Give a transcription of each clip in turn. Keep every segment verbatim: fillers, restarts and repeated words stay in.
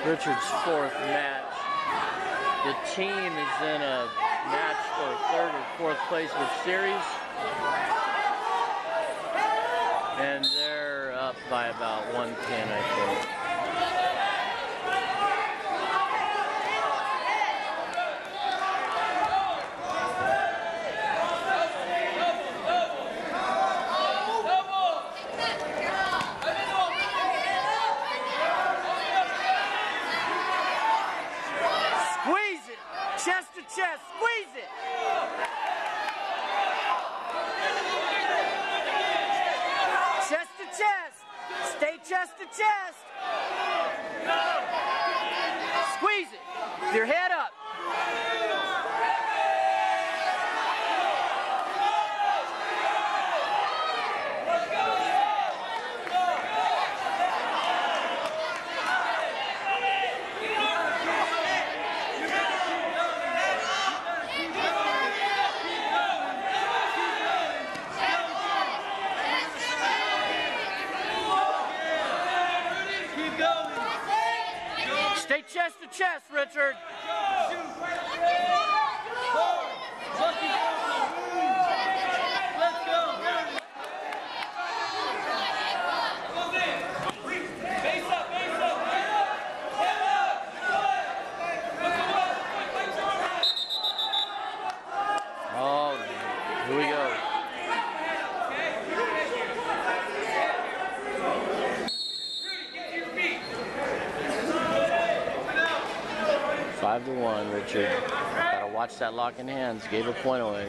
Richard's fourth match. The team is in a match for third or fourth place with series. And they're up by about one pin, I think. Chest to chest, squeeze it! Chest to chest, stay chest to chest. Squeeze it, with your head up. Stay chest to chest, Richard. Let's go. Face up, face up. Oh, here we go. Five to one, Richard. Gotta watch that lock in hands. Gave a point away.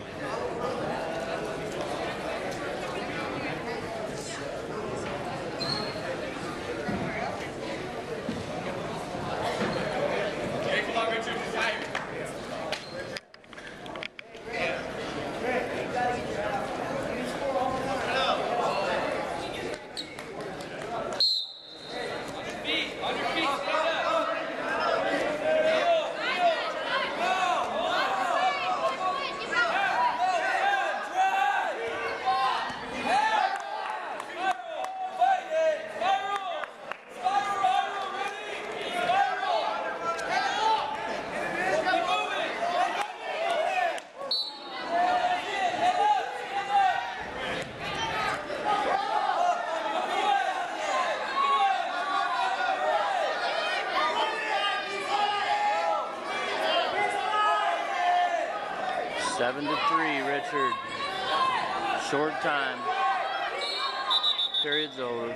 Seven to three, Richard. Short time. Period's over.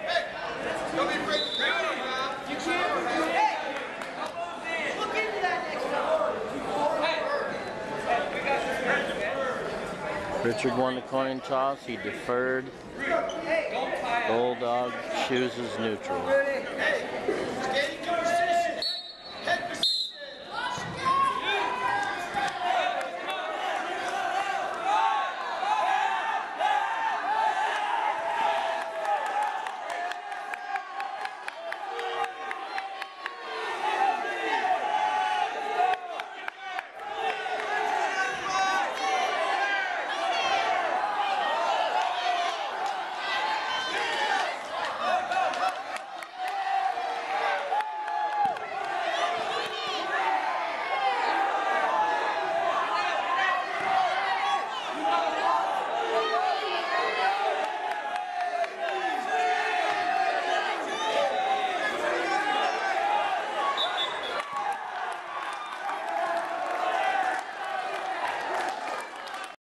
Richard won the coin toss. He deferred. Bulldog chooses neutral.